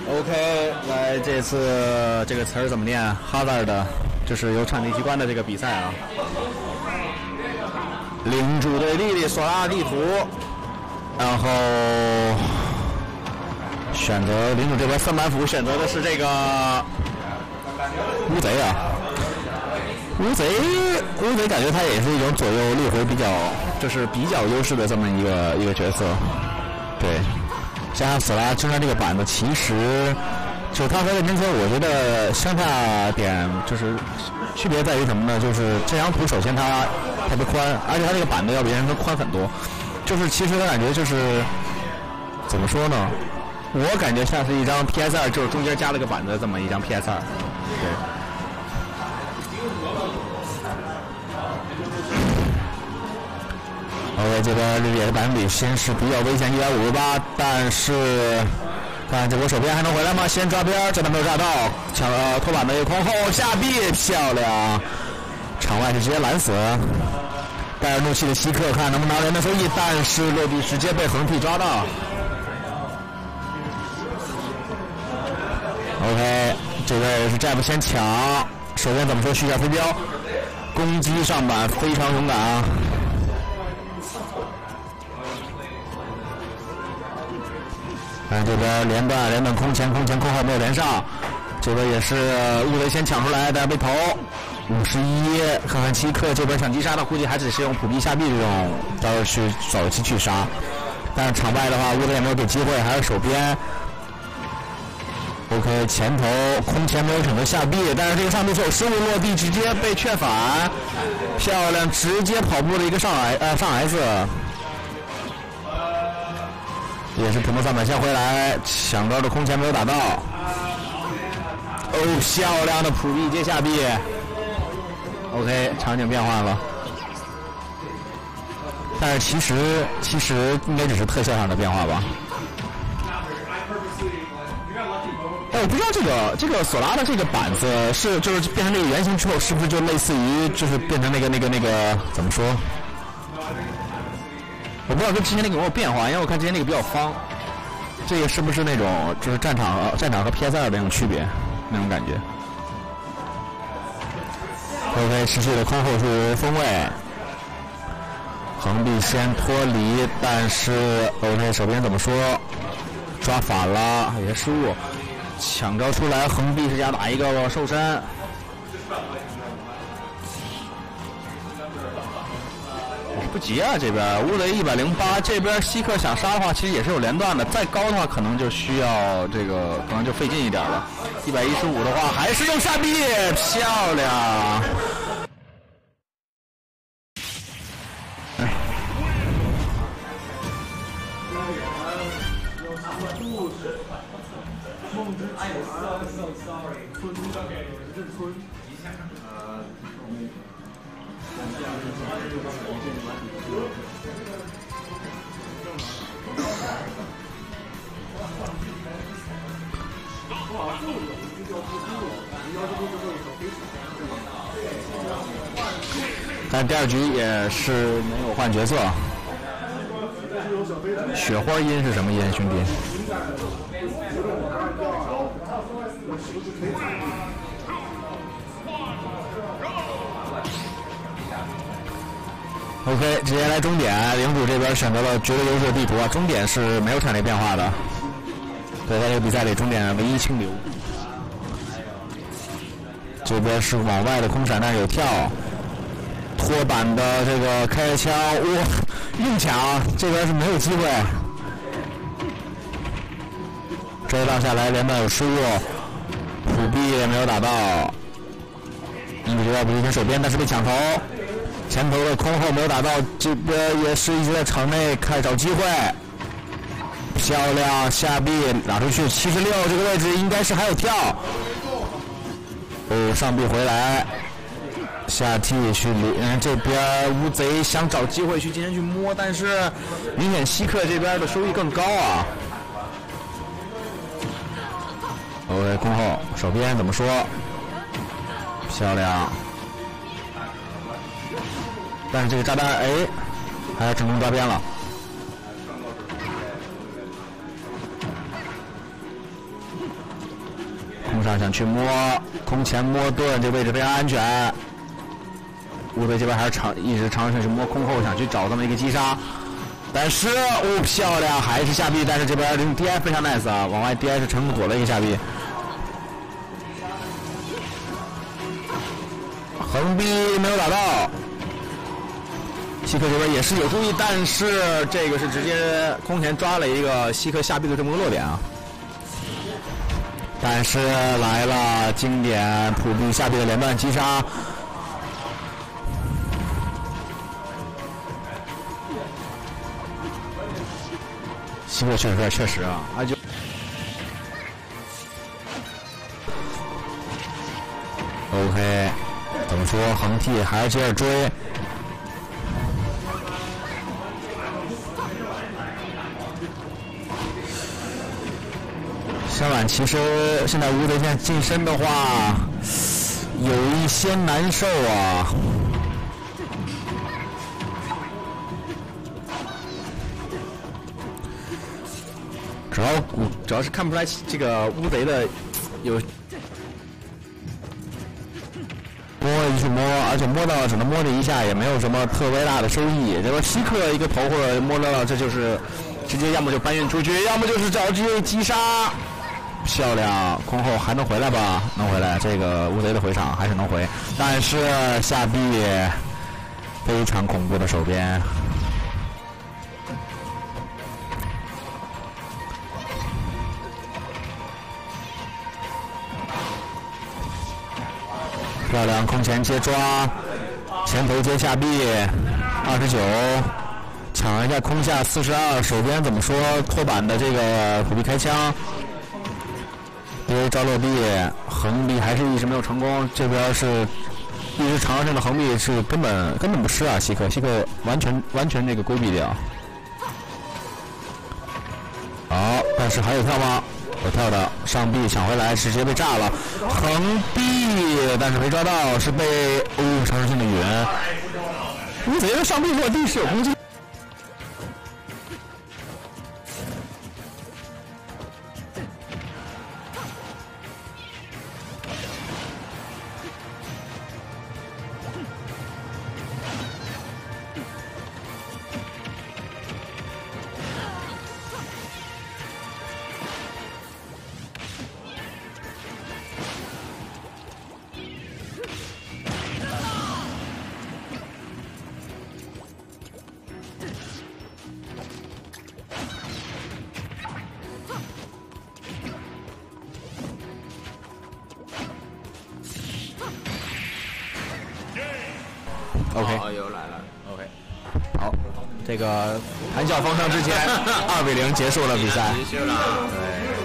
OK， 来这次这个词儿怎么念 ？Hazard 的，就是有场地机关的这个比赛啊。领主对莉莉索拉地图，然后选择领主这边三板斧选择的是这个乌贼啊。乌贼感觉他也是一种左右力回比较优势的这么一个角色，对。像索拉身上这个板子，其实就他和任天堂，我觉得相差点就是区别在于什么呢？就是这张图首先它特别宽，而且它这个板子要比任天堂宽很多。就是其实我感觉就是怎么说呢？我感觉像是一张 PS2，就是中间加了个板子这么一张 PS2。对。OK， 这边绿野的板比先是比较危险，158，但是看这波手边还能回来吗？先抓边，这边没有抓到，拖板的一空后下臂，漂亮！场外是直接拦死，带着怒气的希克看能不能拿人的收益，但是落地直接被横替抓到。OK， 这边也是寨布先抢，首先怎么说虚假飞镖，攻击上板非常勇敢啊！看这边连断空前空后没有连上，这边也是乌雷先抢出来，但是被投51，看看希克这边抢击杀，他估计还只是用普币下臂这种招式去早期去杀，但是场外的话乌雷也没有给机会，还是手边。OK， 前头空前没有选择下臂，但是这个上臂手失误落地直接被劝反，漂亮，直接跑步的一个上 S。也是普通3板先回来，抢刀的空前没有打到。哦，漂亮的普币接下臂。OK， 场景变换了，但是其实应该只是特效上的变化吧。我不知道这个索拉的这个板子就是变成这个圆形之后，是不是就类似于就是变成那个怎么说？我不知道跟之前那个有没有变化，因为我看之前那个比较方，这个是不是那种就是战场和 PS2 的那种区别那种感觉 ？OK， 持续的空后是锋位，横臂先脱离，但是 OK 手边怎么说？抓反了，也失误，抢招出来，横臂是加打一个瘦身。不急啊，这边乌雷108，这边希克想杀的话，其实也是有连段的，再高的话可能就需要这个，可能就费劲一点了。115的话，还是用下臂，漂亮。但第二局也是没有换角色。雪花音是什么音，兄弟？OK， 直接来终点，领主这边选择了绝对优势地图啊，终点是没有场地变化的。对，在这个比赛里，终点唯一清流。这边是往外的空闪，但是有跳，拖板的这个开枪，哇，硬抢，这边是没有机会。这一道下来，连段有失误，普币也没有打到。领主这边补一拳手边，但是被抢头。前头的空后没有打到，这边也是一直在场内开找机会，漂亮下臂打出去76，这个位置应该是还有跳，哦上臂回来，下踢去这边乌贼想找机会去进前去摸，但是明显希克这边的收益更高啊。OK 空后手边怎么说？漂亮。但是这个炸弹还是成功抓边了。 冲上想去摸空前摸盾，这个位置非常安全。乌贼这边还是一直尝试去摸空后，想去找这么一个击杀，但是漂亮，还是下臂，但是这边DI 非常 nice 啊，往外 DI 是成功躲了一个下臂。横臂没有打到，希克这边也是有注意，但是这个是直接空前抓了一个希克下臂的这么个落点啊。但是来了经典普币下臂的连段击杀。希克确实啊，就OK， 怎么说横踢还是接着追。相反，其实现在乌贼现在近身的话，有一些难受啊。主要是看不出来这个乌贼的有摸一去摸，而且摸到只能摸这一下，也没有什么特别大的收益。这个希克一个头或者摸到了，这就是直接要么就搬运出去，要么就是找机会击杀。漂亮，空后还能回来吧？能回来，这个乌贼的回场还是能回，但是下臂非常恐怖的手边。漂亮，空前接抓，前头接下臂，29，抢一下空下42，手边怎么说？拖板的这个普币开枪，因为招落地，横臂还是一直没有成功。这边是一直长上的横臂是根本不吃啊，希克完全这个规避掉。好，但是还有跳吗？有跳的，上臂抢回来，直接被炸了，横臂，但是没抓到，是被尝试性的云。乌贼的上臂落地是有攻击。OK， 又来了。 OK， 好，这个谈笑风生之前，2-0结束了比赛。 结束了。 对。